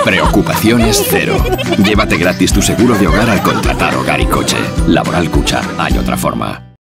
Preocupaciones cero. Llévate gratis tu seguro de hogar al contratar hogar y coche. Laboral Cucha. Hay otra forma.